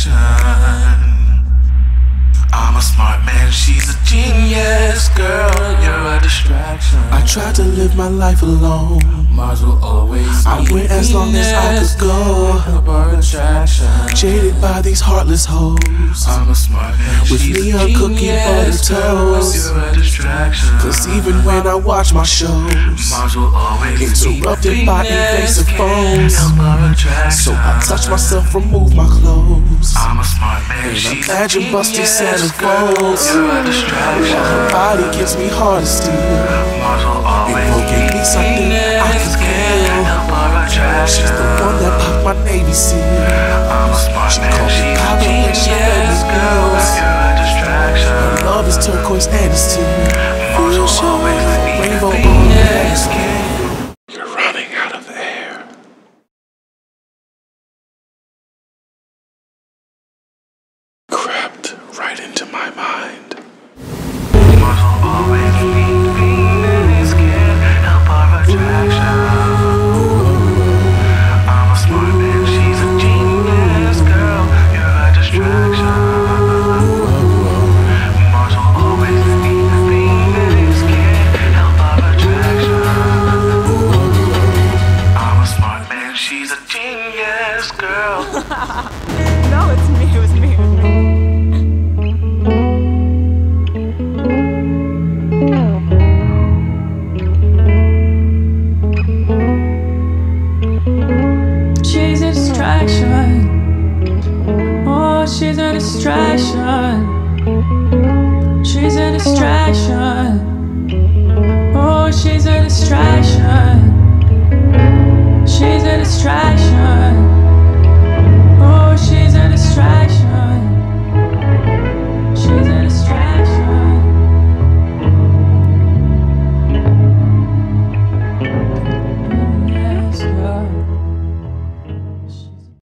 distraction. I'm a smart man, she's a genius. Girl, you're a distraction. I tried to live my life alone. Mars will always I be went as long as I could go. Help our attraction. Jaded by these heartless hoes. I'm a smart man, with she's me a on cookie butter genius. Girl, toast. you're a distraction. Cause even when I watch my shows, Mars will always interrupted be by invasive phones. Help our attraction. So I touch myself, remove my clothes. I'm a smart man, And she's imagine a busty genius. centerfolds. You're a distraction. Her body gives me heart of steel. Mars will always Invoking me something I can feel. help our attraction. She's the one that popped my Navy SEAL. I'm a smart She man, called me she's a Pablo when she fed me genius. Girl, pills. you're a distraction. Her love is turquoise and it's teal. Mars will always be Rainbow the on the genius. You're running out of air. Crept right into my mind. Mars will always be the Venus kid. Help our attraction. I'm a smart man, she's a genius. Girl, you're a distraction. Mars will always be the Venus kid. Help our attraction. I'm a smart man, she's a genius. Girl. No, it's me. It was me. She's a distraction. Oh, she's a distraction. She's a distraction. Oh, she's a distraction. She's a distraction.